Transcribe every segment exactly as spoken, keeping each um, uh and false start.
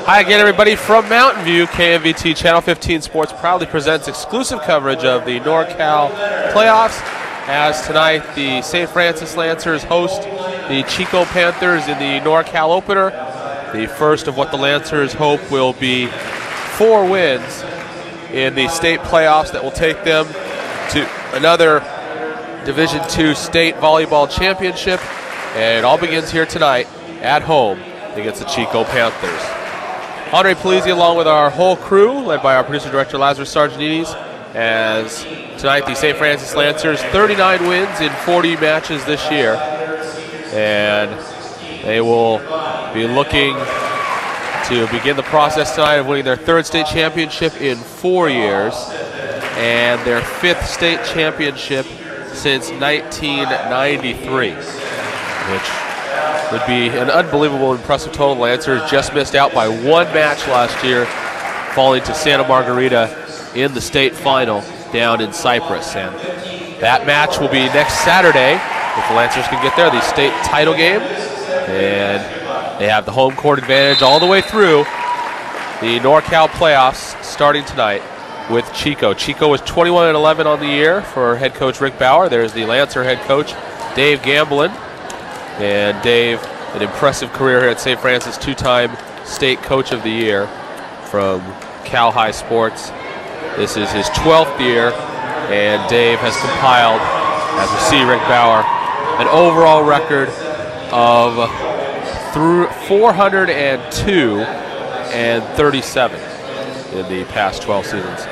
Hi again, everybody, from Mountain View. K M V T Channel fifteen Sports proudly presents exclusive coverage of the NorCal playoffs, as tonight the Saint Francis Lancers host the Chico Panthers in the NorCal opener, the first of what the Lancers hope will be four wins in the state playoffs that will take them to another Division two state volleyball championship. And it all begins here tonight at home against the Chico Panthers. Andre Polizzi along with our whole crew, led by our producer-director Lazarus Sargentidis, as tonight the Saint Francis Lancers, thirty-nine wins in forty matches this year. And they will be looking to begin the process tonight of winning their third state championship in four years and their fifth state championship since nineteen ninety-three, which would be an unbelievable, impressive total. Lancers just missed out by one match last year, falling to Santa Margarita in the state final down in Cyprus. And that match will be next Saturday, if the Lancers can get there, the state title game. And they have the home court advantage all the way through the NorCal playoffs starting tonight with Chico. Chico was twenty-one and eleven on the year for head coach Rick Bauer. There's the Lancer head coach Dave Gamblin. And Dave, an impressive career here at Saint Francis, two-time state coach of the year from Cal High Sports. This is his twelfth year, and Dave has compiled, as we see Rick Bauer, an overall record of through four hundred two and thirty-seven in the past twelve seasons.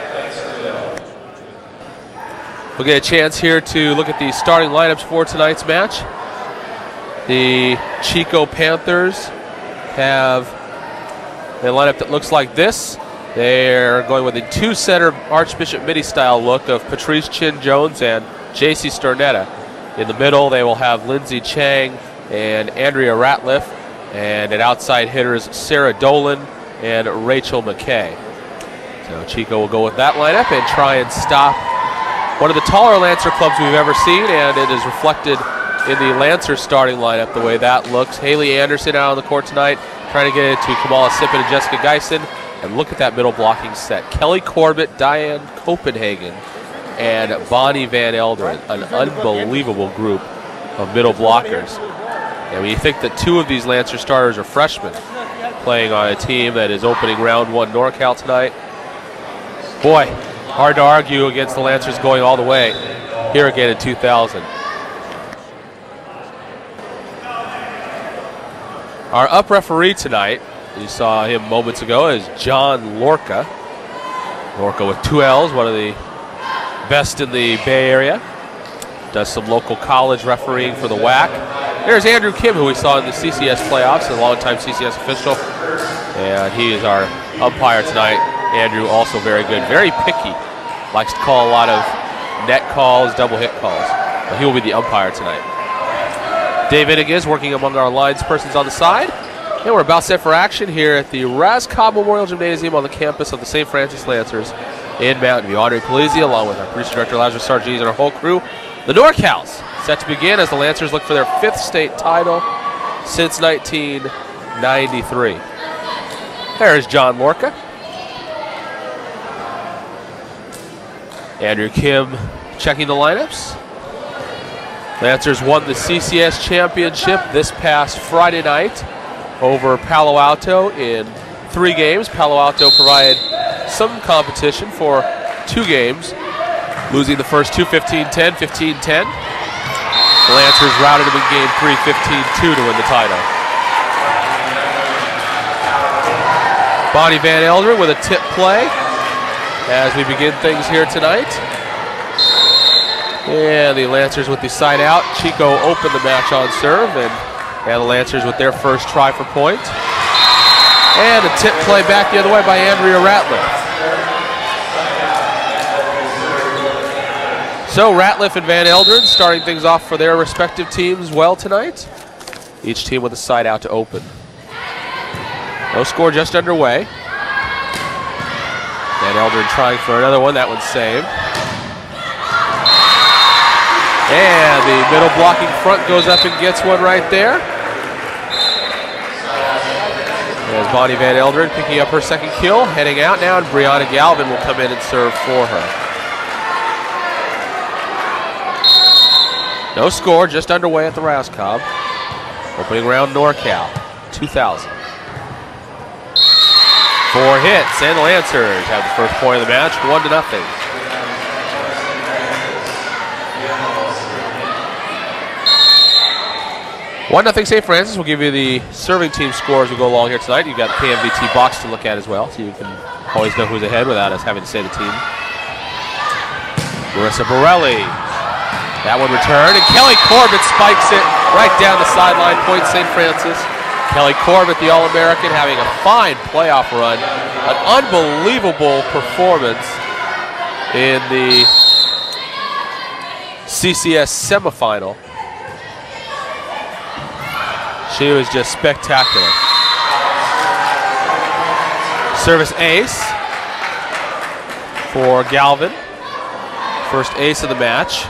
We'll get a chance here to look at the starting lineups for tonight's match. The Chico Panthers have a lineup that looks like this. They're going with a two-setter Archbishop Mitty style look of Patrice Chin Jones and J C Stornetta. In the middle, they will have Lindsay Chang and Andrea Ratliff, and at outside hitters Sarah Dolan and Rachel McKay. So Chico will go with that lineup and try and stop one of the taller Lancer clubs we've ever seen, and it is reflected in the Lancer starting lineup the way that looks. Haley Anderson out on the court tonight, trying to get it to Kamala Sippen and Jessica Geisen. And look at that middle blocking set. Kelly Corbett, Diane Copenhagen, and Bonnie Van Elderen, an unbelievable group of middle blockers. And when you think that two of these Lancer starters are freshmen playing on a team that is opening round one NorCal tonight, boy, hard to argue against the Lancers going all the way here again in two thousand. Our up referee tonight, you saw him moments ago, is John Lorca. Lorca with two L's, one of the best in the Bay Area. Does some local college refereeing for the W A C. There's Andrew Kim, who we saw in the C C S playoffs, a longtime C C S official. And he is our umpire tonight. Andrew, also very good, very picky. Likes to call a lot of net calls, double hit calls. But he will be the umpire tonight. Dave Innigas working among our lines persons on the side. And we're about set for action here at the Raz Cobb Memorial Gymnasium on the campus of the Saint Francis Lancers in Mountain View. Andre Polizzi along with our producer director Lazarus Sargentidis and our whole crew. The NorCals set to begin as the Lancers look for their fifth state title since nineteen ninety-three. There's John Lorca. Andrew Kim checking the lineups. Lancers won the C C S championship this past Friday night over Palo Alto in three games. Palo Alto provided some competition for two games, losing the first two fifteen ten, fifteen ten. The Lancers routed them in game three, fifteen two to win the title. Bonnie Van Elderen with a tip play as we begin things here tonight. And the Lancers with the side out. Chico opened the match on serve, and, and the Lancers with their first try for point. And a tip play back the other way by Andrea Ratliff. So Ratliff and Van Elderen starting things off for their respective teams well tonight. Each team with a side out to open. No score just underway. Van Elderen trying for another one. That one's saved. And the middle blocking front goes up and gets one right there. As Bonnie Van Eldred picking up her second kill, heading out now, and Brianna Galvin will come in and serve for her. No score, just underway at the Rascob. Opening round NorCal, two thousand. Four hits, and the Lancers have the first point of the match, one to nothing. One nothing Saint Francis. Will give you the serving team score as we go along here tonight. You've got the K M V T box to look at as well, so you can always know who's ahead without us having to say the team. Marissa Borelli. That one returned, and Kelly Corbett spikes it right down the sideline, point Saint Francis. Kelly Corbett, the All-American, having a fine playoff run. An unbelievable performance in the C C S semifinal. She was just spectacular. Service ace for Galvin. First ace of the match.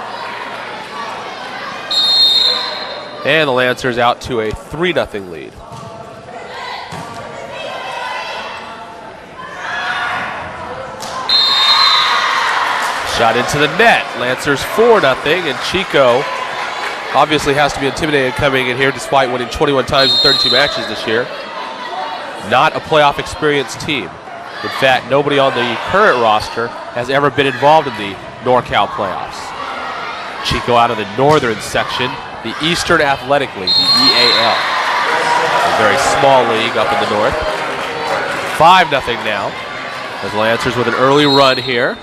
And the Lancers out to a three nothing lead. Shot into the net. Lancers four nothing, and Chico obviously has to be intimidated coming in here despite winning twenty-one times in thirty-two matches this year. Not a playoff experienced team. In fact, nobody on the current roster has ever been involved in the NorCal playoffs. Chico out of the northern section, the Eastern Athletic League, the E A L. A very small league up in the north. five nothing now, as Lancers with an early run here.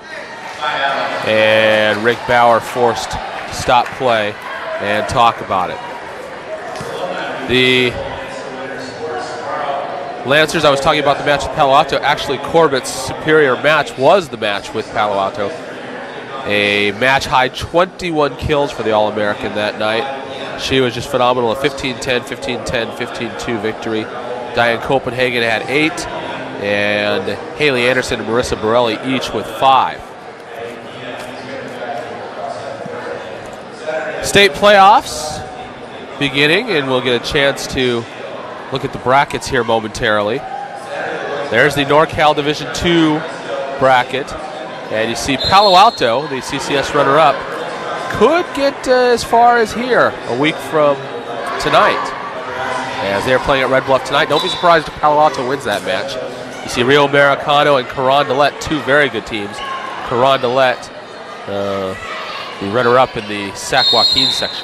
And Rick Bauer forced to stop play and talk about it. The Lancers, I was talking about the match with Palo Alto. Actually, Corbett's superior match was the match with Palo Alto. A match high twenty-one kills for the All-American that night. She was just phenomenal. A fifteen ten, fifteen ten, fifteen two victory. Diane Copenhagen had eight, and Haley Anderson and Marissa Borelli each with five. State playoffs beginning, and we'll get a chance to look at the brackets here momentarily. There's the NorCal Division two bracket, and you see Palo Alto, the C C S runner-up, could get uh, as far as here a week from tonight, as they're playing at Red Bluff tonight. Don't be surprised if Palo Alto wins that match. You see Rio Americano and Carondelet, two very good teams. Carondelet, uh, the runner-up in the Sac Joaquin section.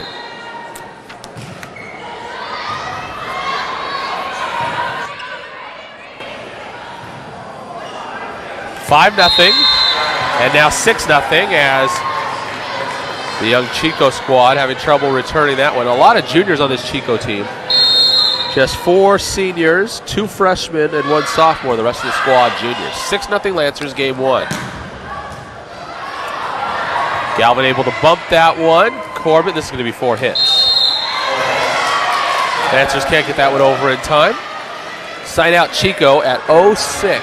Five nothing, and now six nothing as the young Chico squad having trouble returning that one. A lot of juniors on this Chico team. Just four seniors, two freshmen, and one sophomore. The rest of the squad juniors. six nothing Lancers, game one. Galvin able to bump that one. Corbett, this is going to be four hits. Lancers can't get that one over in time. Sign out Chico at oh six.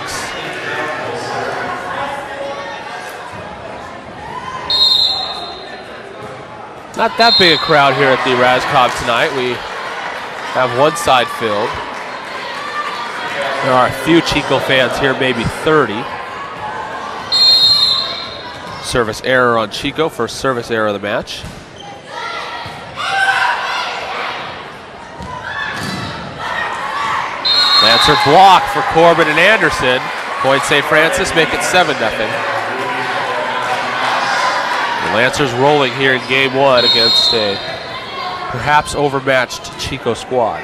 Not that big a crowd here at the Rascob tonight. We have one side filled. There are a few Chico fans here, maybe thirty. Service error on Chico, first service error of the match. Lancer block for Corbett and Anderson. Point Saint Francis, make it seven nothing. The Lancers rolling here in game one against a perhaps overmatched Chico squad.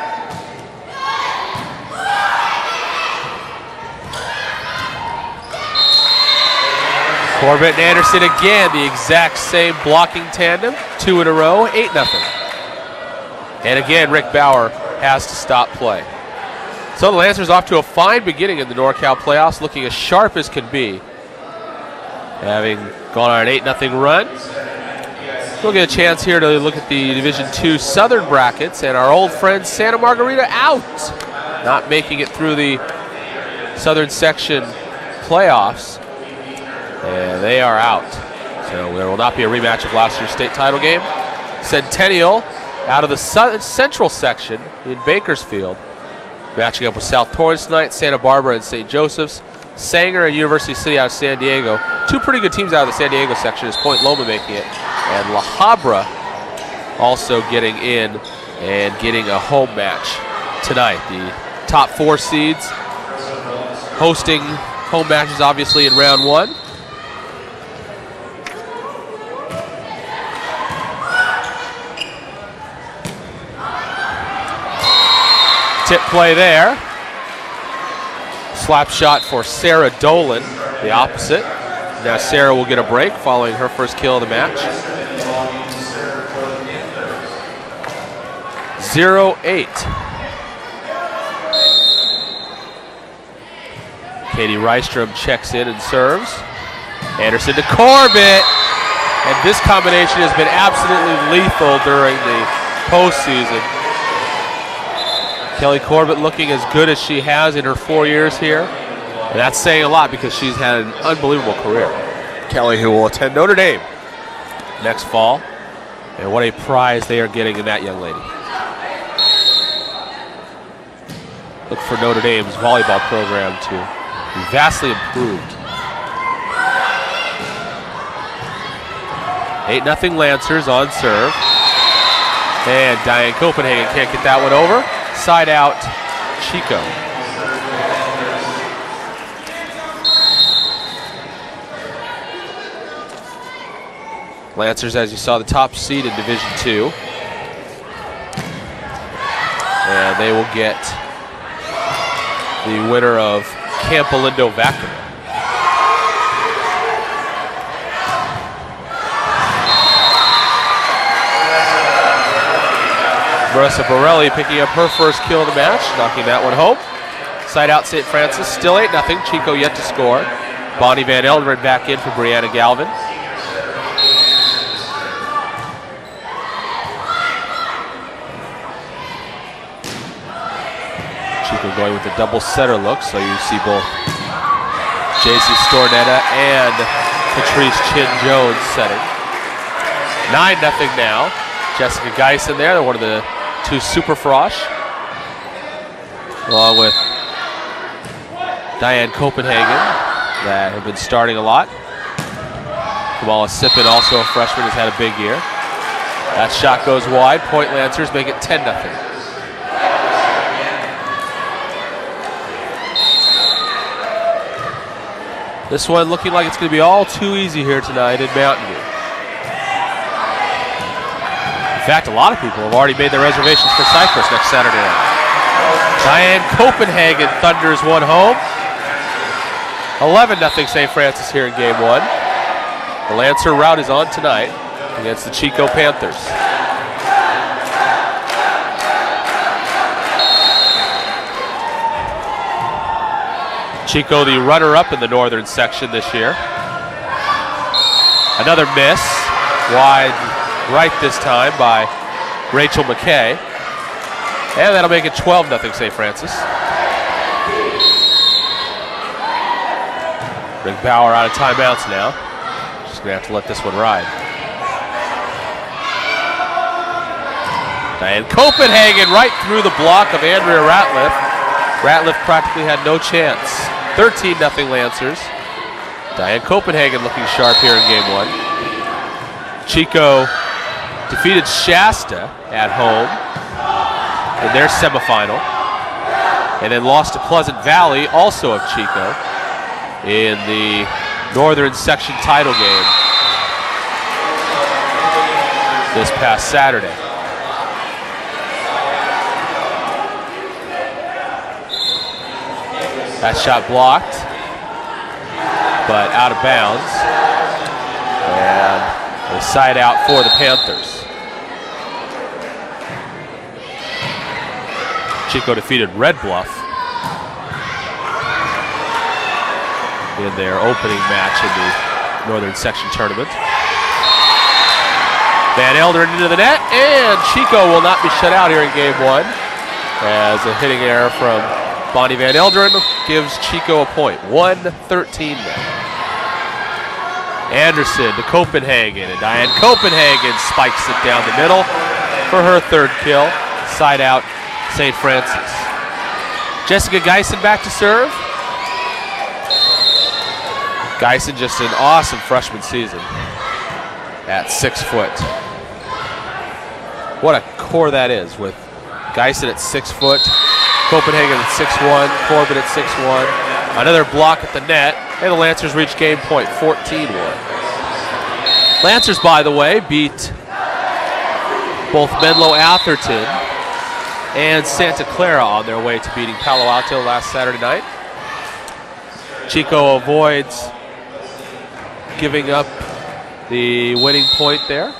Corbett and Anderson again, the exact same blocking tandem, two in a row, eight nothing. And again, Rick Bauer has to stop play. So the Lancers off to a fine beginning in the NorCal playoffs, looking as sharp as can be. Having gone on an eight nothing run. We'll get a chance here to look at the Division two Southern brackets, and our old friend Santa Margarita out. Not making it through the Southern section playoffs. And they are out. So there will not be a rematch of last year's state title game. Centennial out of the central section in Bakersfield Matching up with South Torrance tonight, Santa Barbara and Saint Joseph's. Sanger and University City out of San Diego. Two pretty good teams out of the San Diego section, is Point Loma making it. And La Habra also getting in and getting a home match tonight. The top four seeds hosting home matches, obviously, in round one. Tip play there. Slap shot for Sarah Dolan, the opposite. Now Sarah will get a break following her first kill of the match. zero eight. Katie Rystrom checks in and serves. Anderson to Corbett. And this combination has been absolutely lethal during the postseason. Kelly Corbett looking as good as she has in her four years here. And that's saying a lot because she's had an unbelievable career. Kelly, who will attend Notre Dame next fall. And what a prize they are getting in that young lady. Look for Notre Dame's volleyball program to be vastly improved. eight nothing Lancers on serve. And Diane Copenhagen can't get that one over. Side out, Chico. Lancers, as you saw, the top seed in Division Two. And they will get the winner of Campolindo Vacuum. Marissa Borelli picking up her first kill of the match, knocking that one home. Side out Saint Francis, still eight nothing. Chico yet to score. Bonnie Van Elderen back in for Brianna Galvin. Chico going with the double setter look, so you see both J C Stornetta and Patrice Chin-Jones setting. nine nothing now. Jessica Geis in there, they're one of the two Super Frosh, along with Diane Copenhagen, that have been starting a lot. Kamala Sippin, also a freshman, has had a big year. That shot goes wide. Point Lancers make it ten nothing. This one looking like it's going to be all too easy here tonight in Mountain View. In fact, a lot of people have already made their reservations for Cypress next Saturday night. Diane Copenhagen thunders one home. eleven nothing Saint Francis here in game one. The Lancer route is on tonight against the Chico Panthers. Chico, the runner-up in the northern section this year. Another miss, wide right this time by Rachel McKay. And that'll make it twelve nothing Saint Francis. Rick Bauer out of timeouts now. Just gonna have to let this one ride. Diane Copenhagen right through the block of Andrea Ratliff. Ratliff practically had no chance. thirteen nothing Lancers. Diane Copenhagen looking sharp here in game one. Chico defeated Shasta at home in their semifinal, and then lost to Pleasant Valley, also of Chico, in the northern section title game this past Saturday. That shot blocked, but out of bounds. And a side out for the Panthers. Chico defeated Red Bluff in their opening match in the Northern Section Tournament. Van Elderen into the net, and Chico will not be shut out here in game one, as a hitting error from Bonnie Van Elderen gives Chico a point. one thirteen now. Anderson to Copenhagen, and Diane Copenhagen spikes it down the middle for her third kill. Side out Saint Francis. Jessica Geisen back to serve. Geisen just an awesome freshman season at six foot. What a core that is with Geisen at six foot, Copenhagen at six one, Corbett at six one. Another block at the net, and the Lancers reach game point, fourteen one. Lancers, by the way, beat both Menlo Atherton and Santa Clara on their way to beating Palo Alto last Saturday night. Chico avoids giving up the winning point there.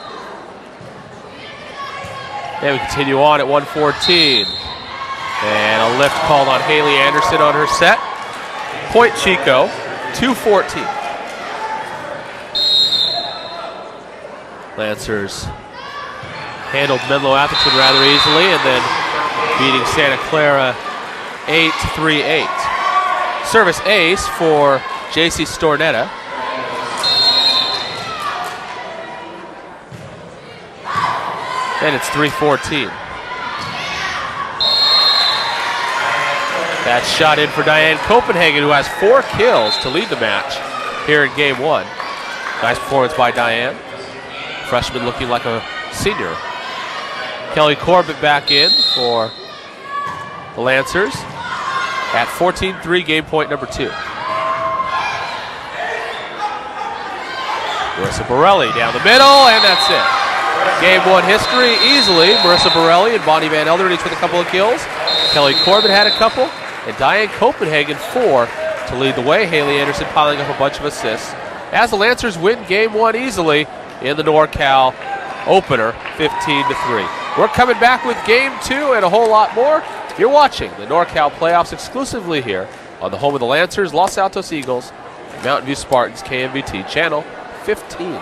And we continue on at one fourteen. And a lift called on Haley Anderson on her set. Point Chico, two fourteen. Lancers handled Menlo Atherton rather easily and then beating Santa Clara eight three eight. Service ace for J C Stornetta. And it's three fourteen. That shot in for Diane Copenhagen, who has four kills to lead the match here in game one. Nice performance by Diane. Freshman looking like a senior. Kelly Corbett back in for the Lancers at fourteen three, game point number two. Marissa Borelli down the middle, and that's it. Game one history easily. Marissa Borelli and Bonnie Van Elderen each with a couple of kills. Kelly Corbett had a couple, and Diane Copenhagen four to lead the way. Haley Anderson piling up a bunch of assists as the Lancers win game one easily in the NorCal opener, fifteen to three. We're coming back with game two and a whole lot more. You're watching the NorCal playoffs exclusively here on the home of the Lancers, Los Altos Eagles, Mountain View Spartans, K M V T, channel fifteen.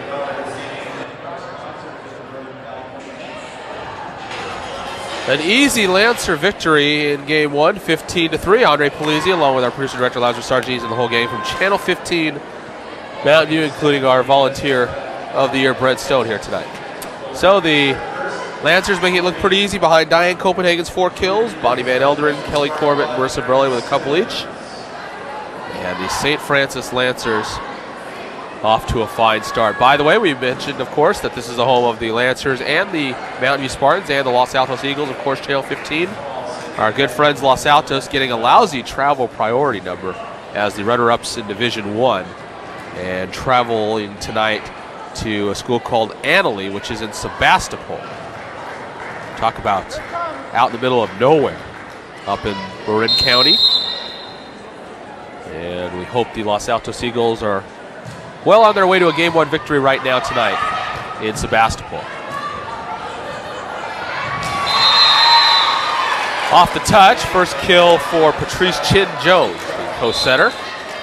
An easy Lancer victory in game one, fifteen to three. Andre Polizzi, along with our producer director Lazarus Sargis, in the whole game from channel fifteen, Mountain View, including our volunteer of the year, Brent Stone, here tonight. So the Lancers making it look pretty easy behind Diane Copenhagen's four kills. Bonnie Van Elderen, Kelly Corbett, and Marissa Borelli with a couple each. And the Saint Francis Lancers off to a fine start. By the way, we mentioned, of course, that this is the home of the Lancers and the Mountain View Spartans and the Los Altos Eagles, of course, channel fifteen. Our good friends Los Altos getting a lousy travel priority number as the runner-ups in Division One, and traveling tonight to a school called Annalee, which is in Sebastopol. Talk about out in the middle of nowhere up in Marin County. And we hope the Los Altos Eagles are well on their way to a game one victory right now tonight in Sebastopol. Off the touch, first kill for Patrice Chin Jones, the co-setter.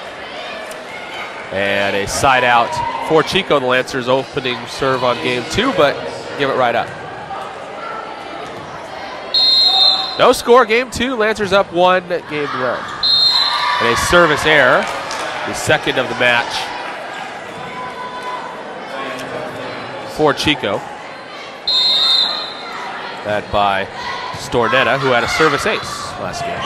And a side out for Chico, the Lancers opening serve on game two, but give it right up. No score, game two, Lancers up one, game one. And a service error, the second of the match for Chico. That by Stornetta, who had a service ace last game.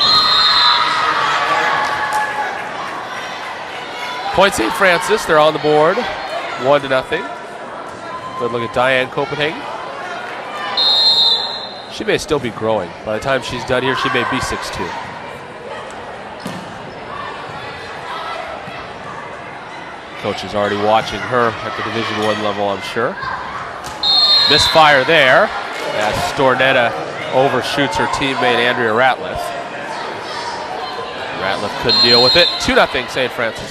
Point Saint Francis, they're on the board, one to nothing. Good look at Diane Copenhagen. She may still be growing. By the time she's done here, she may be six two. Coach is already watching her at the Division One level, I'm sure. Misfire there as Stornetta overshoots her teammate Andrea Ratliff. Ratliff couldn't deal with it. two nothing Saint Francis.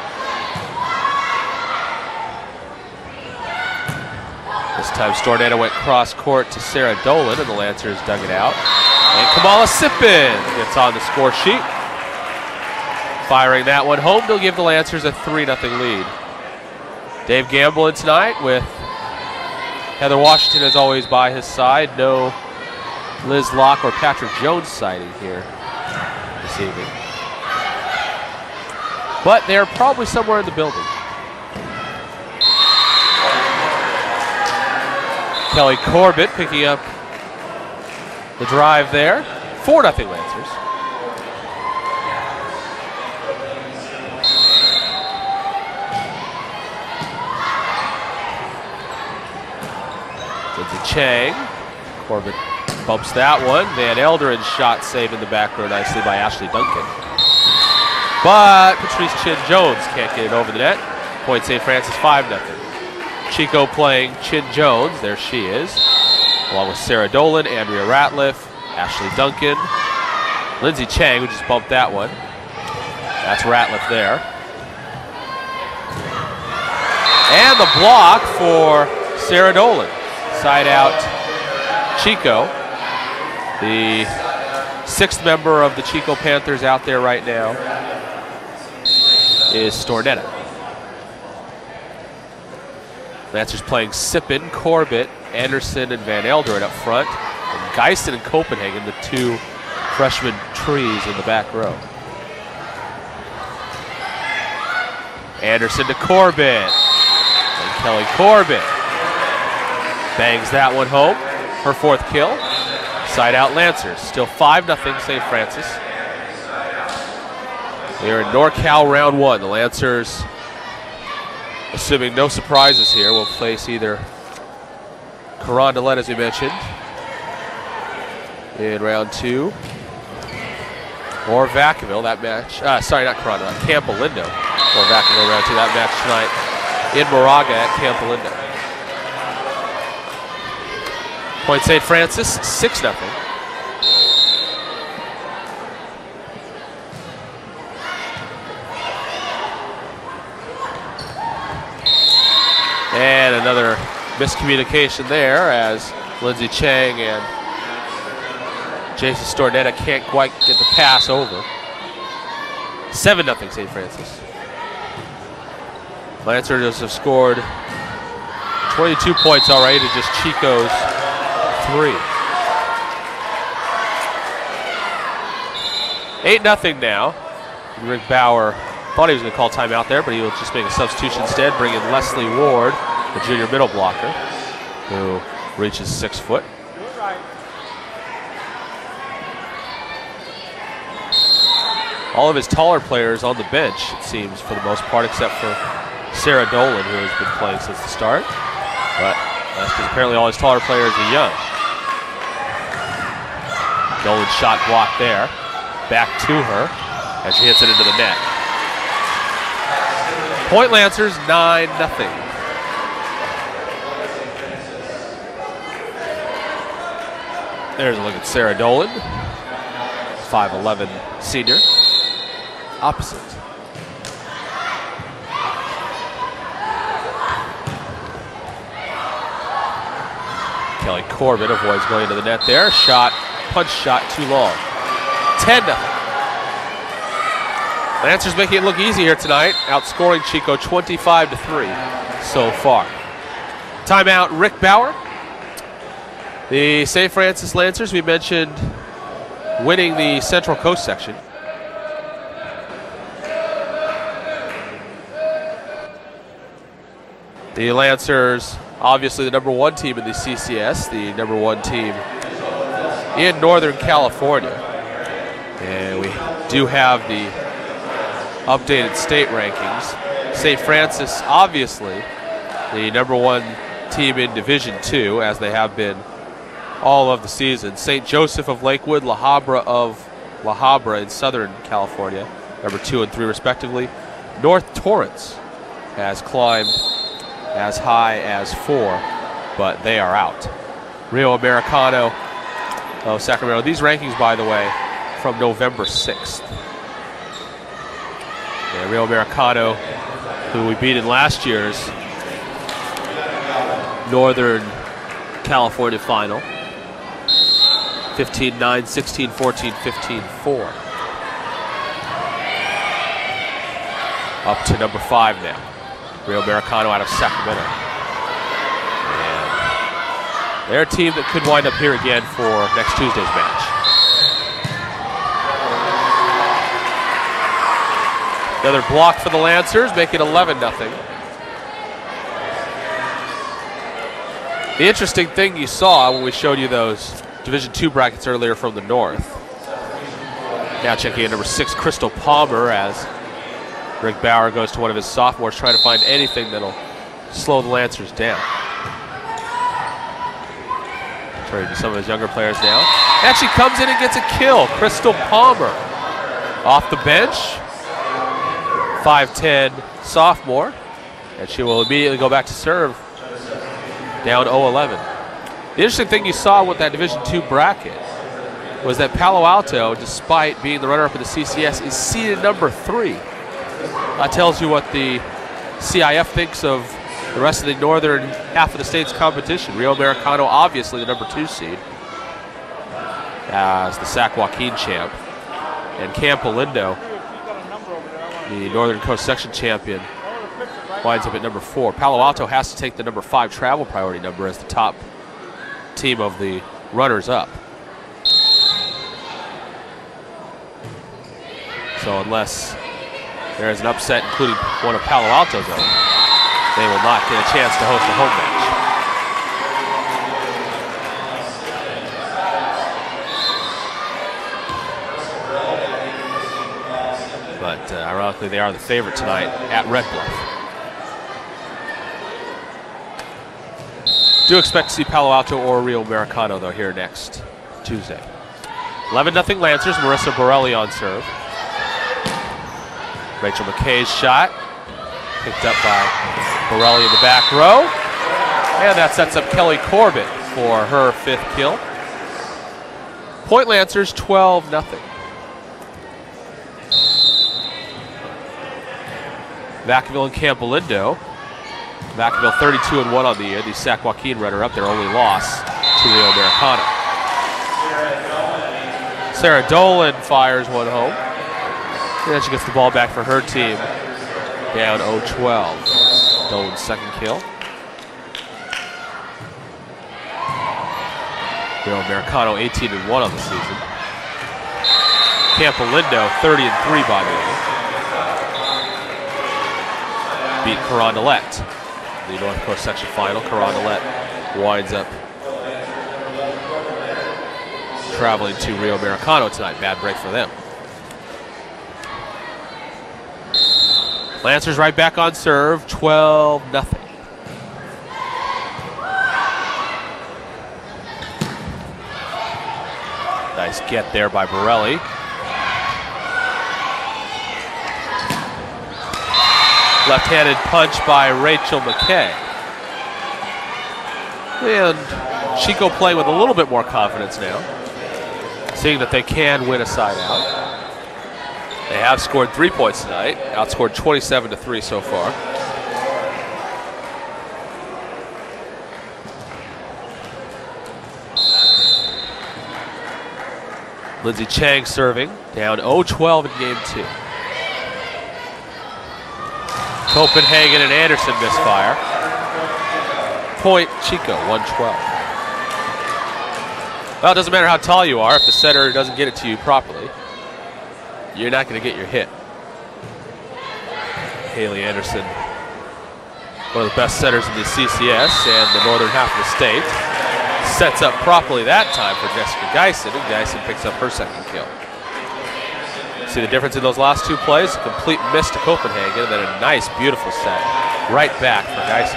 This time Stornetta went cross court to Sarah Dolan, and the Lancers dug it out. And Kamala Sippin gets on the score sheet. Firing that one home, they'll give the Lancers a three nothing lead. Dave Gamble in tonight with Heather Washington, as always, by his side. No Liz Locke or Patrick Jones sighting here this evening. But they're probably somewhere in the building. Kelly Corbett picking up the drive there. four nothing Lancers. Lindsey Chang. Corbett bumps that one. Van Elderen's shot saved in the back row nicely by Ashley Duncan. But Patrice Chin Jones can't get it over the net. Point Saint Francis five nothing. Chico playing Chin Jones. There she is. Along with Sarah Dolan, Andrea Ratliff, Ashley Duncan, Lindsey Chang, who just bumped that one. That's Ratliff there. And the block for Sarah Dolan. Side out Chico. The sixth member of the Chico Panthers out there right now is Stornetta. Lancers playing Sippen, Corbett, Anderson, and Van Elderen up front. And Geisen and Copenhagen, the two freshman trees in the back row. Anderson to Corbett. And Kelly Corbett bangs that one home. Her fourth kill. Side out Lancers. Still five nothing Saint Francis. We are in NorCal round one. The Lancers, assuming no surprises here, will place either Carondelet, as we mentioned, in round two, or Vacaville, that match. Uh, sorry, not Carondelet, Camp Lindo, or Vacaville round two, that match tonight in Moraga at Camp Lindo. Point Saint Francis, six nothing. And another miscommunication there as Lindsey Chang and Jason Stornetta can't quite get the pass over. seven nothing Saint Francis. Lancers have scored twenty-two points already to just Chico's three. eight nothing now. Rick Bauer thought he was going to call timeout there, but he will just make a substitution instead, bring in Leslie Ward, the junior middle blocker, who reaches six foot. All of his taller players on the bench, it seems, for the most part, except for Sarah Dolan, who has been playing since the start. But that's because apparently all his taller players are young. Dolan's shot blocked there. Back to her as she hits it into the net. Point Lancers, nine nothing. There's a look at Sarah Dolan, five eleven senior. Opposite. Kelly Corbett avoids going into the net there. Shot, punch shot too long. ten nothing. Lancers making it look easy here tonight, outscoring Chico twenty-five to three so far. Timeout, Rick Bauer. The Saint Francis Lancers, we mentioned, winning the Central Coast section. The Lancers, obviously the number one team in the C C S, the number one team in Northern California. And we do have the updated state rankings. Saint Francis, obviously, the number one team in Division two, as they have been all of the season. Saint Joseph of Lakewood, La Habra of La Habra in Southern California, number two and three respectively. North Torrance has climbed as high as four, but they are out. Rio Americano of Sacramento. These rankings, by the way, from November sixth. Yeah, Rio Americano, who we beat in last year's Northern California final. fifteen nine, sixteen fourteen, fifteen four. Up to number five now. Rio Americano out of Sacramento. And they're a team that could wind up here again for next Tuesday's match. Another block for the Lancers, make it eleven nothing. The interesting thing you saw when we showed you those Division two brackets earlier from the north. Now checking in number six, Crystal Palmer, as Rick Bauer goes to one of his sophomores trying to find anything that'll slow the Lancers down. Turning to some of his younger players now. Actually comes in and gets a kill. Crystal Palmer off the bench. five ten sophomore. And she will immediately go back to serve. Down oh eleven. The interesting thing you saw with that Division two bracket was that Palo Alto, despite being the runner-up of the C C S, is seeded number three. That tells you what the C I F thinks of the rest of the northern half of the state's competition. Rio Americano, obviously the number two seed, as the Sac Joaquin champ. And Camp Olindo, the Northern Coast Section champion, winds up at number four. Palo Alto has to take the number five travel priority number as the top team of the runners-up. So unless there is an upset, including one of Palo Alto's own, they will not get a chance to host a home match. But uh, ironically, they are the favorite tonight at Red Bluff. Do expect to see Palo Alto or Rio Americano, though, here next Tuesday. eleven nothing Lancers, Marissa Borelli on serve. Rachel McKay's shot, picked up by Borelli in the back row. And that sets up Kelly Corbett for her fifth kill. Point Lancers, twelve nothing. Vacaville and Camp Olindo. Vacaville thirty-two and one on the year. The Sac Joaquin runner-up, their only loss to Rio Americano. Sarah Dolan fires one home. And then she gets the ball back for her team. Down oh twelve. Dolan's second kill. Rio Americano eighteen and one on the season. Camp Olindo thirty and three by the way. Beat Carondelet. The North Coast Section final. Carondelet winds up traveling to Rio Americano tonight. Bad break for them. Lancers right back on serve, twelve nothing. Nice get there by Borelli. Left-handed punch by Rachel McKay. And Chico playing with a little bit more confidence now, seeing that they can win a side out. They have scored three points tonight, outscored twenty-seven to three so far. Lindsay Chang serving, down oh twelve in game two. Copenhagen and Anderson misfire. Point Chico, one twelve. Well, it doesn't matter how tall you are, if the setter doesn't get it to you properly, you're not going to get your hit. Haley Anderson, one of the best setters in the C C S and the northern half of the state, sets up properly that time for Jessica Geisen, and Geisen picks up her second kill. See the difference in those last two plays? A complete miss to Copenhagen, and then a nice, beautiful set right back for Geisen.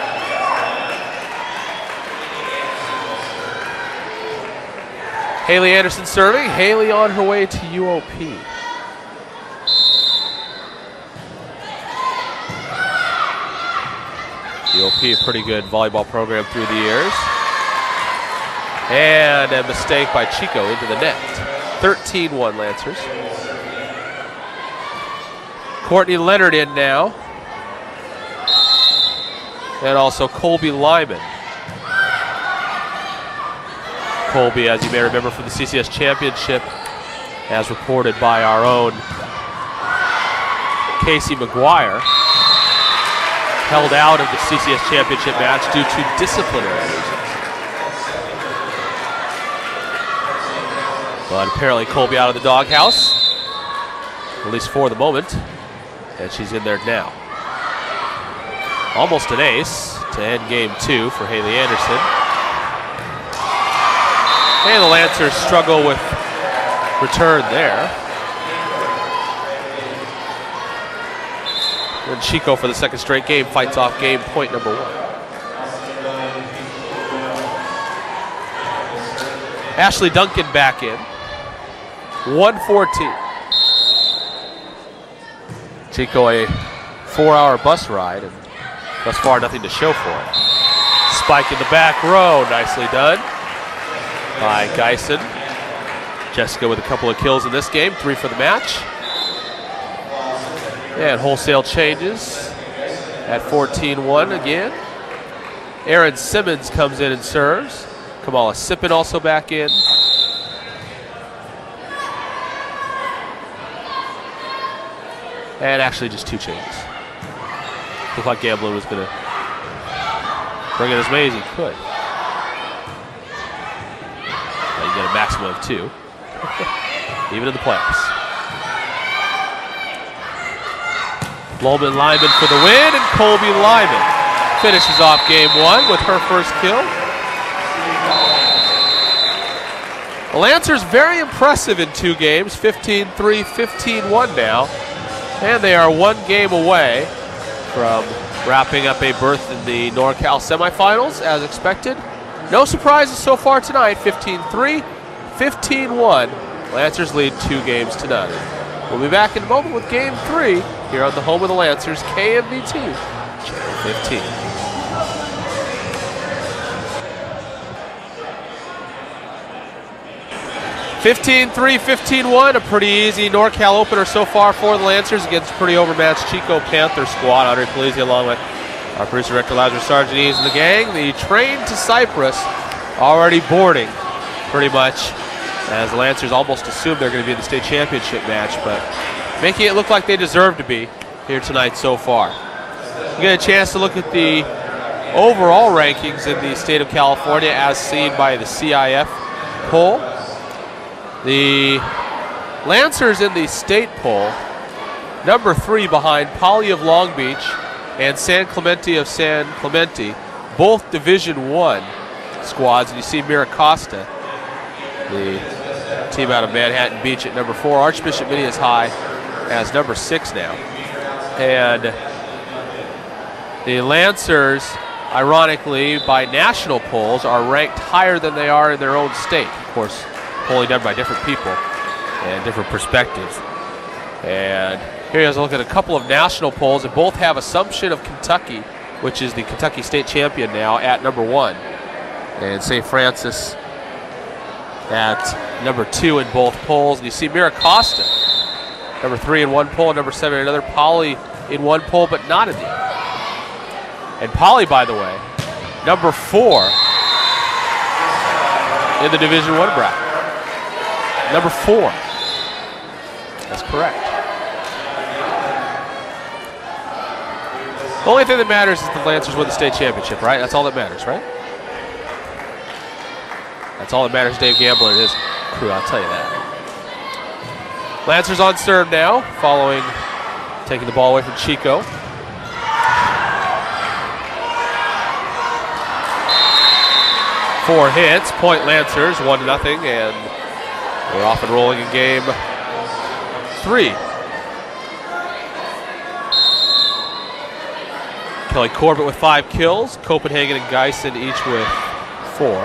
Haley Anderson serving. Haley on her way to U O P. U O P, a pretty good volleyball program through the years. And a mistake by Chico into the net. thirteen one Lancers. Courtney Leonard in now. And also Colby Lyman. Colby, as you may remember from the C C S Championship, as reported by our own Casey McGuire, held out of the C C S Championship match due to disciplinary reasons. But apparently Colby out of the doghouse, at least for the moment, and she's in there now. Almost an ace to end game two for Haley Anderson. And the Lancers struggle with return there. And Chico, for the second straight game, fights off game point number one. Ashley Duncan back in. one fourteen. Chico a four-hour bus ride, and thus far nothing to show for it. Spike in the back row, nicely done by Geisen. Jessica with a couple of kills in this game, three for the match. And wholesale changes at fourteen one again. Erin Simmons comes in and serves. Kamala Sippin also back in. And actually just two changes. Looked like Gamblin was going to bring in as many as he could. Now you get a maximum of two, even in the playoffs. Lowman Lyman for the win, and Colby Lyman finishes off game one with her first kill. The Lancers very impressive in two games, fifteen three, fifteen one now. And they are one game away from wrapping up a berth in the NorCal semifinals as expected. No surprises so far tonight, fifteen three, fifteen one. Lancers lead two games to none. We'll be back in a moment with game three here on the home of the Lancers, K M V T, Channel fifteen. fifteen three, fifteen one, a pretty easy NorCal opener so far for the Lancers against a pretty overmatched Chico Panther squad. Andre Polizzi along with our producer director Lazarus Sargentines and the gang. The train to Cyprus already boarding pretty much, as the Lancers almost assume they're going to be in the state championship match, but making it look like they deserve to be here tonight so far. We get a chance to look at the overall rankings in the state of California as seen by the C I F poll. The Lancers in the state poll, number three behind Poly of Long Beach and San Clemente of San Clemente, both Division One squads. And you see Mira Costa, the team out of Manhattan Beach, at number four. Archbishop Mini is high as number six now. And the Lancers, ironically, by national polls, are ranked higher than they are in their own state. Of course, polling done by different people and different perspectives. And here's a look at a couple of national polls that both have Assumption of Kentucky, which is the Kentucky state champion now, at number one. And Saint Francis at number two in both polls. And you see Mira Costa, number three in one poll, number seven in another. Poly in one poll, but not in the other. And Poly, by the way, number four in the Division One bracket. Number four. That's correct. The only thing that matters is the Lancers win the state championship, right? That's all that matters, right? That's all that matters, Dave Gambler and his crew, I'll tell you that. Lancers on serve now, following taking the ball away from Chico. Four hits, point Lancers, one to nothing, and we're off and rolling in game three. Kelly Corbett with five kills, Copenhagen and Geisen each with four.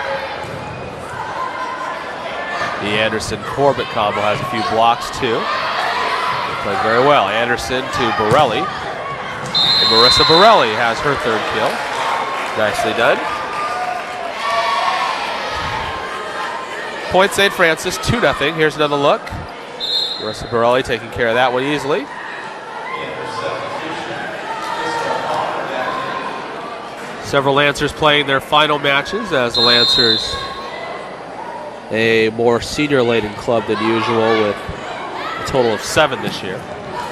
The Anderson-Corbett combo has a few blocks too. They played very well. Anderson to Borelli. And Marissa Borelli has her third kill. Nicely done. Point Saint Francis, two nothing. Here's another look. Marissa Borelli taking care of that one easily. Several Lancers playing their final matches, as the Lancers a more senior-laden club than usual with a total of seven this year.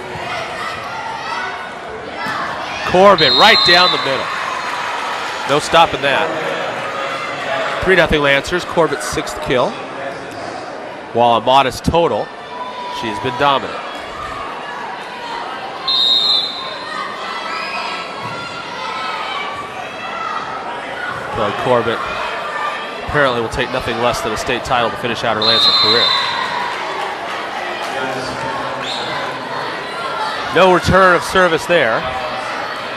Corbett right down the middle. No stopping that. three nothing Lancers, Corbett's sixth kill. While a modest total, she's been dominant. Kelly Corbett apparently will take nothing less than a state title to finish out her Lancer career. No return of service there.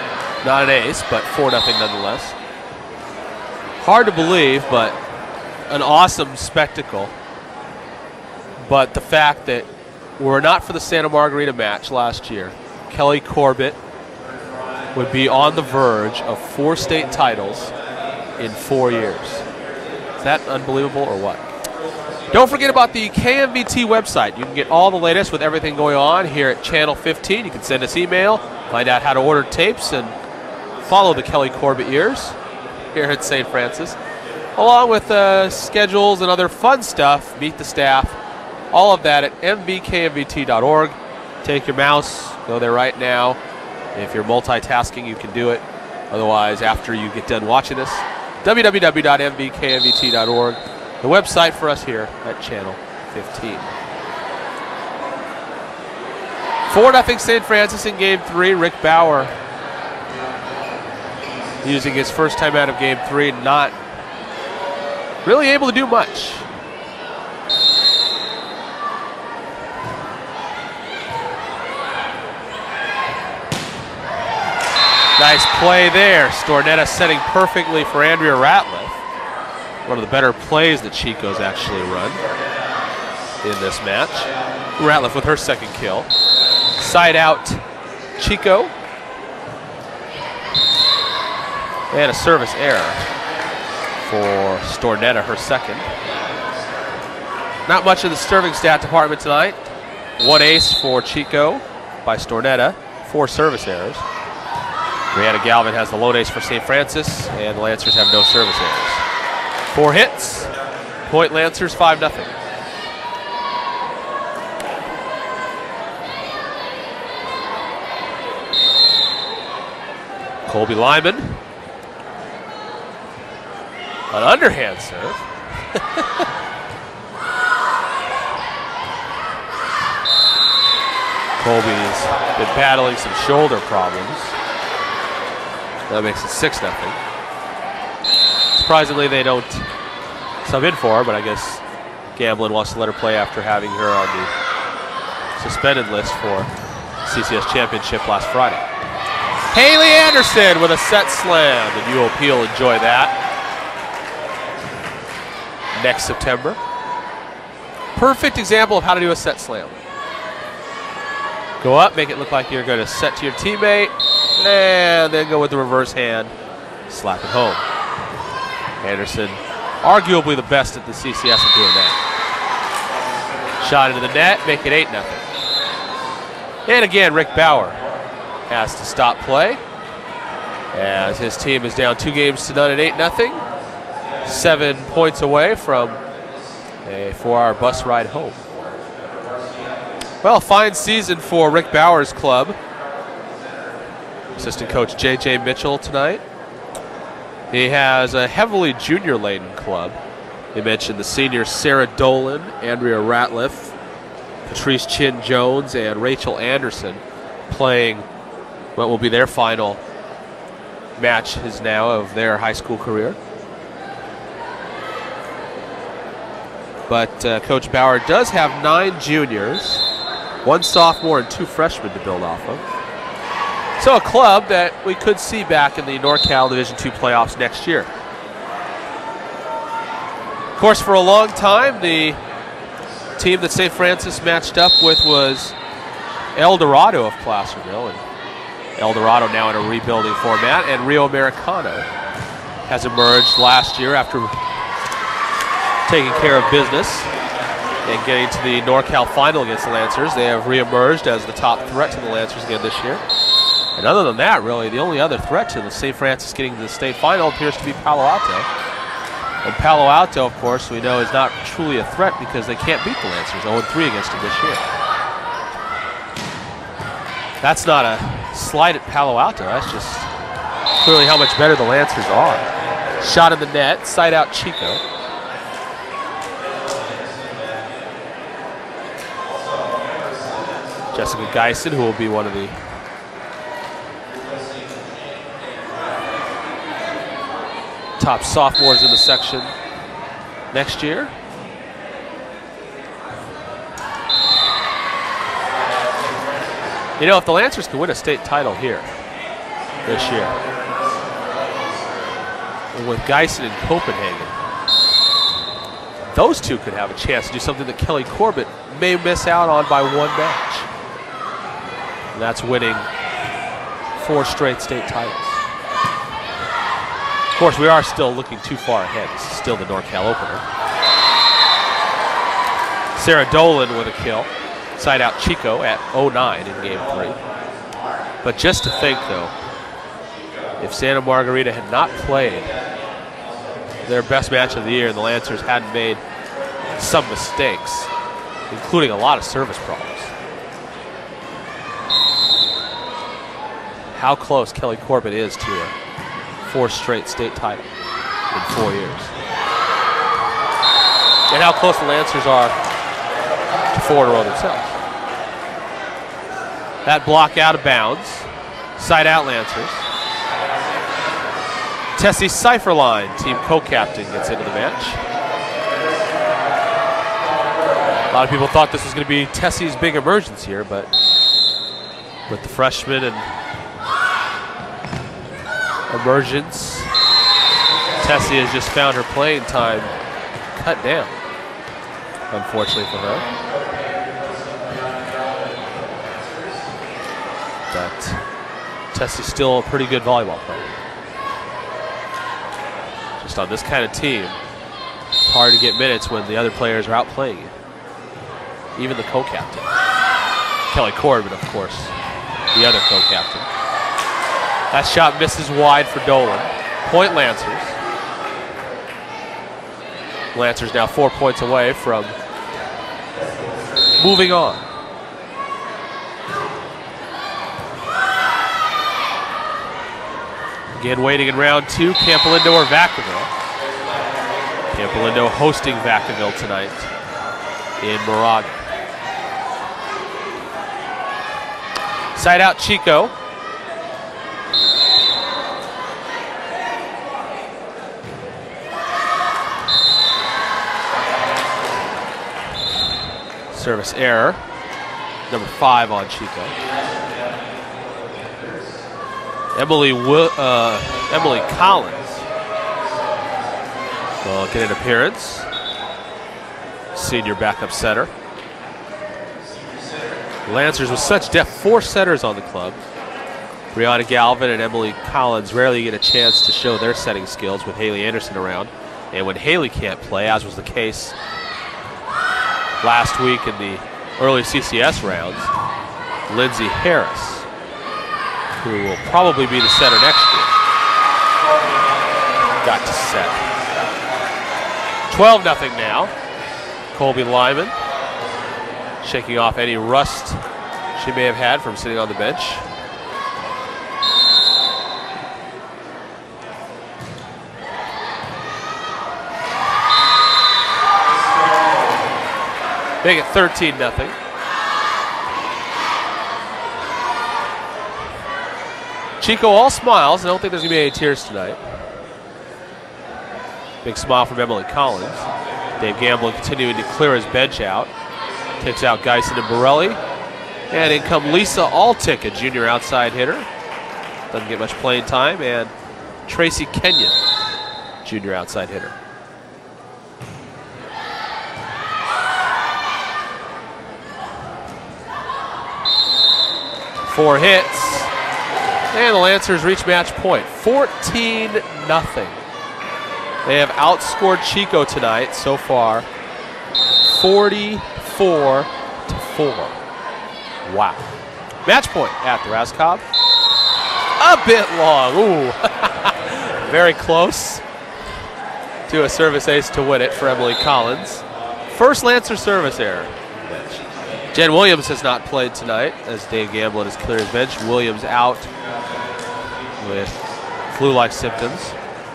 Not an ace, but four nothing nonetheless. Hard to believe, but an awesome spectacle. But the fact that were it not for the Santa Margarita match last year, Kelly Corbett would be on the verge of four state titles in four years. Is that unbelievable or what? Don't forget about the K M V T website. You can get all the latest with everything going on here at Channel fifteen. You can send us email, find out how to order tapes, and follow the Kelly Corbett years here at Saint Francis, along with uh, schedules and other fun stuff. Meet the staff. All of that at m v k m v t dot org. Take your mouse, go there right now. If you're multitasking, you can do it. Otherwise, after you get done watching this, w w w dot m v k m v t dot org, the website for us here at Channel fifteen. four nothing Saint Francis in game three. Rick Bauer using his first time out of game three, not really able to do much. Nice play there. Stornetta setting perfectly for Andrea Ratliff. One of the better plays that Chico's actually run in this match. Ratliff with her second kill. Side out Chico. And a service error for Stornetta, her second. Not much in the serving stat department tonight. One ace for Chico by Stornetta. Four service errors. Brianna Galvin has the lone ace for Saint Francis, and the Lancers have no service errors. Four hits, point Lancers, five nothing. Colby Lyman. An underhand serve. Colby's been battling some shoulder problems. That makes it six nothing. Surprisingly, they don't sub in for her, but I guess Gamblin wants to let her play after having her on the suspended list for C C S Championship last Friday. Haley Anderson with a set slam, and U O P will enjoy that next September. Perfect example of how to do a set slam. Go up, make it look like you're going to set to your teammate, and then go with the reverse hand, slap it home. Anderson, arguably the best at the C C S at doing that. Shot into the net, make it eight nothing. And again, Rick Bauer has to stop play as his team is down two games to none at eight nothing. Seven points away from a four-hour bus ride home. Well, fine season for Rick Bauer's club. Assistant coach J J Mitchell tonight. He has a heavily junior-laden club. They mentioned the seniors Sarah Dolan, Andrea Ratliff, Patrice Chin Jones, and Rachel Anderson playing what will be their final matches now of their high school career. But uh, Coach Bauer does have nine juniors, one sophomore and two freshmen to build off of. So a club that we could see back in the NorCal Division two playoffs next year. Of course, for a long time, the team that Saint Francis matched up with was El Dorado of Placerville. And El Dorado now in a rebuilding format, and Rio Americano has emerged last year after taking care of business and getting to the NorCal final against the Lancers. They have reemerged as the top threat to the Lancers again this year. And other than that, really, the only other threat to the Saint Francis getting to the state final appears to be Palo Alto. And Palo Alto, of course, we know is not truly a threat because they can't beat the Lancers. oh and three against them this year. That's not a slight at Palo Alto. That's just clearly how much better the Lancers are. Shot in the net, side out Chico. Jessica Geisen, who will be one of the top sophomores in the section next year. You know, if the Lancers can win a state title here this year, and with Geisen in Copenhagen, those two could have a chance to do something that Kelly Corbett may miss out on by one match. And that's winning four straight state titles. Of course, we are still looking too far ahead. This is still the NorCal opener. Sarah Dolan with a kill. Side out Chico at oh nine in game three. But just to think, though, if Santa Margarita had not played their best match of the year and the Lancers hadn't made some mistakes, including a lot of service problems, how close Kelly Corbett is to a fourth straight state title in four years. And how close the Lancers are to four in a row themselves. That block out of bounds. Side out Lancers. Tessie Seiferlein, team co-captain, gets into the match. A lot of people thought this was going to be Tessie's big emergence here, but with the freshman and emergence, Tessie has just found her playing time cut down, unfortunately for her. But Tessie's still a pretty good volleyball player. Just on this kind of team, it's hard to get minutes when the other players are outplaying you. Even the co-captain. Kelly Corbett, of course, the other co-captain. That shot misses wide for Dolan. Point Lancers. Lancers now four points away from moving on. Again, waiting in round two, Campolindo or Vacaville. Campolindo hosting Vacaville tonight in Moraga. Side out Chico. Service error. Number five on Chico. Emily uh, Emily Collins will get an appearance. Senior backup setter. Lancers with such depth, four setters on the club. Brianna Galvin and Emily Collins rarely get a chance to show their setting skills with Haley Anderson around. And when Haley can't play, as was the case last week in the early C C S rounds, Lindsay Harris, who will probably be the setter next year, got to set. twelve nothing now. Colby Lyman shaking off any rust she may have had from sitting on the bench. Make it thirteen nothing. Chico all smiles. I don't think there's going to be any tears tonight. Big smile from Emily Collins. Dave Gamble continuing to clear his bench out. Takes out Geisen and Borelli. And in come Lisa Altick, a junior outside hitter. Doesn't get much playing time. And Tracy Kenyon, junior outside hitter. Four hits. And the Lancers reach match point. fourteen nothing. They have outscored Chico tonight so far. forty-four to four. Wow. Match point at the Raskov. A bit long. Ooh. Very close to a service ace to win it for Emily Collins. First Lancer service error. Jen Williams has not played tonight as Dave Gamble has cleared his bench. Williams out with flu-like symptoms.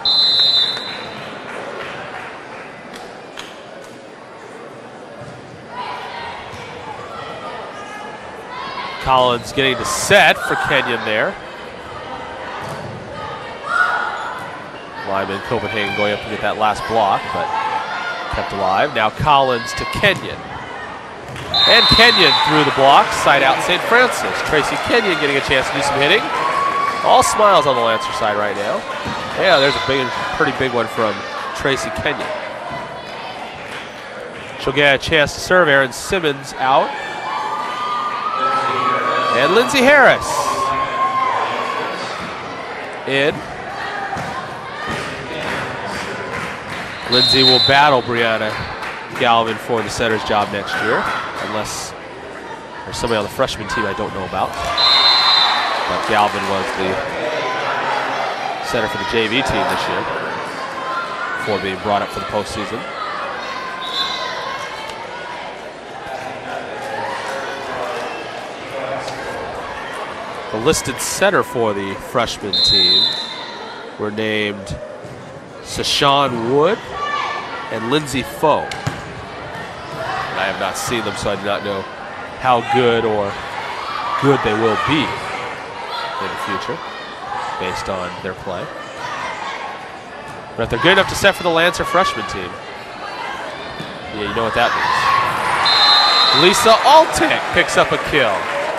Collins getting to set for Kenyon there. Lyman, Copenhagen going up to get that last block, but kept alive. Now Collins to Kenyon. And Kenyon through the block, side out Saint Francis. Tracy Kenyon getting a chance to do some hitting. All smiles on the Lancer side right now. Yeah, there's a big, pretty big one from Tracy Kenyon. She'll get a chance to serve. Erin Simmons out. And Lindsay Harris in. Lindsay will battle Brianna Galvin for the setter's job next year, unless there's somebody on the freshman team I don't know about. But Galvin was the setter for the J V team this year before being brought up for the postseason. The listed setter for the freshman team were named Sashawn Wood and Lindsay Foe. I have not seen them, so I do not know how good or good they will be in the future based on their play. But if they're good enough to set for the Lancer freshman team, yeah, you know what that means. Lisa Altic picks up a kill.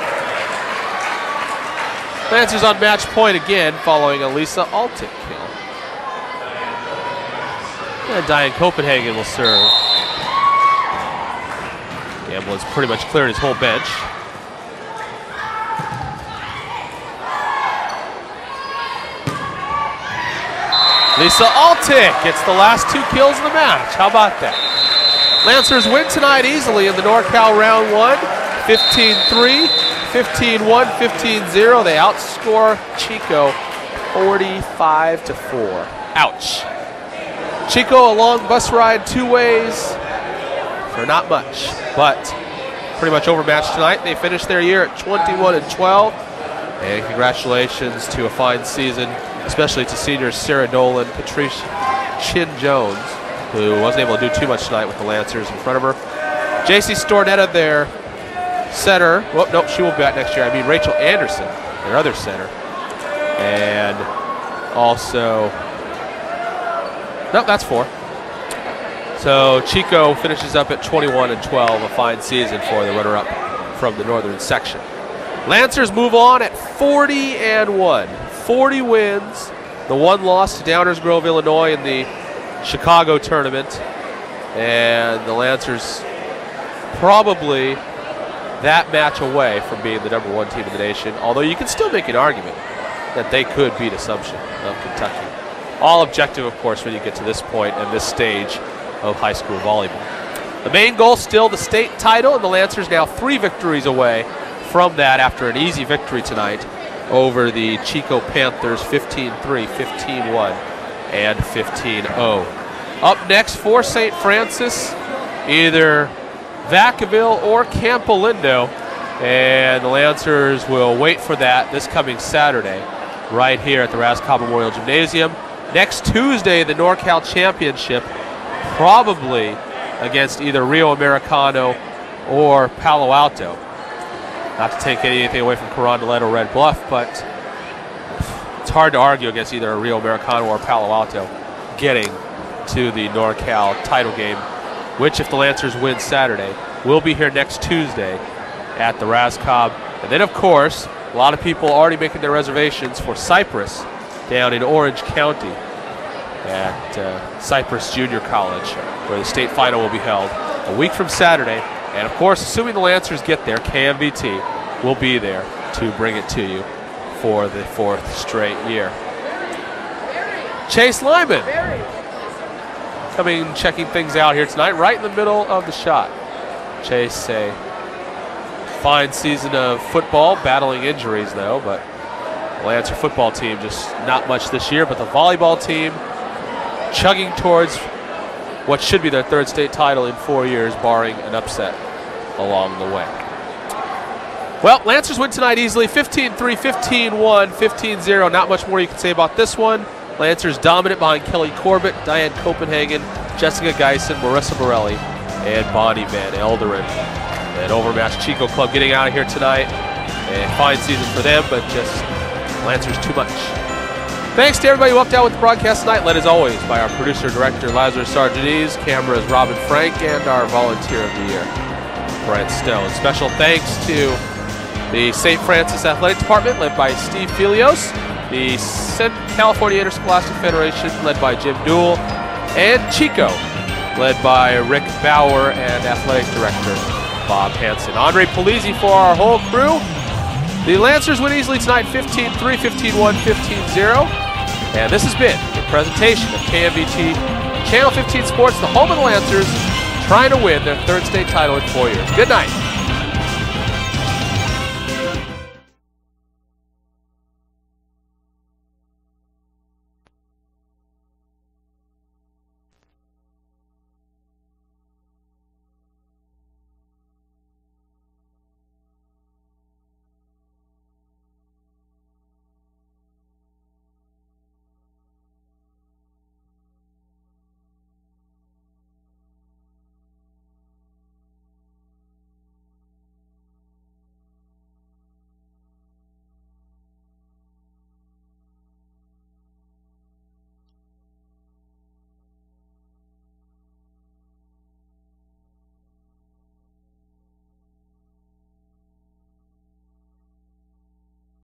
Lancers on match point again following a Lisa Altic kill. And Diane Copenhagen will serve. Gamble has pretty much cleared his whole bench. Lisa Altic gets the last two kills of the match. How about that? Lancers win tonight easily in the NorCal round one, fifteen three, fifteen one, fifteen zero. They outscore Chico forty-five to four. Ouch. Chico a long bus ride two ways for not much, but pretty much overmatched tonight. They finished their year at twenty-one and twelve. And congratulations to a fine season, especially to seniors Sarah Dolan, Patrice Chin Jones, who wasn't able to do too much tonight with the Lancers in front of her. J C Stornetta, their setter. Well, nope, she will be back next year. I mean, Rachel Anderson, their other setter. And also, nope, that's four. So Chico finishes up at twenty-one and twelve, a fine season for the runner-up from the northern section. Lancers move on at forty and one. forty wins. The one loss to Downers Grove, Illinois in the Chicago tournament. And the Lancers probably that match away from being the number one team in the nation, although you can still make an argument that they could beat Assumption of Kentucky. All objective, of course, when you get to this point and this stage of high school volleyball. The main goal still the state title, and the Lancers now three victories away from that after an easy victory tonight over the Chico Panthers fifteen three, fifteen one, and fifteen oh. Up next for Saint Francis, either Vacaville or Campolindo, and the Lancers will wait for that this coming Saturday right here at the Rascom Memorial Gymnasium. Next Tuesday, the NorCal Championship, probably against either Rio Americano or Palo Alto. Not to take anything away from Carondelet or Red Bluff, but it's hard to argue against either Rio Americano or Palo Alto getting to the NorCal title game, which, if the Lancers win Saturday, will be here next Tuesday at the Rascom. And then, of course, a lot of people already making their reservations for Cypress down in Orange County at uh, Cypress Junior College, where the state final will be held a week from Saturday. And of course, assuming the Lancers get there, K M V T will be there to bring it to you for the fourth straight year. Chase Lyman coming, checking things out here tonight, right in the middle of the shot. Chase, a fine season of football, battling injuries though, but the Lancer football team just not much this year, but the volleyball team chugging towards what should be their third state title in four years, barring an upset along the way. Well, Lancers win tonight easily, fifteen three, fifteen one, fifteen zero. Not much more you can say about this one. Lancers dominant behind Kelly Corbett, Diane Copenhagen, Jessica Geisen, Marissa Borelli, and Bonnie Van Elderen. An overmatched Chico club getting out of here tonight. A fine season for them, but just Lancers too much. Thanks to everybody who helped out with the broadcast tonight, led as always by our producer-director Lazarus Sargenese, cameras Robin Frank, and our volunteer of the year, Brent Stone. Special thanks to the Saint Francis Athletic Department, led by Steve Filios, the California Interscholastic Federation, led by Jim Newell, and Chico, led by Rick Bauer and Athletic Director Bob Hansen. Andre Polizzi for our whole crew. The Lancers win easily tonight, fifteen three, fifteen one, fifteen zero. And this has been a presentation of K M V T Channel fifteen Sports, the home of the Lancers, trying to win their third state title in four years. Good night.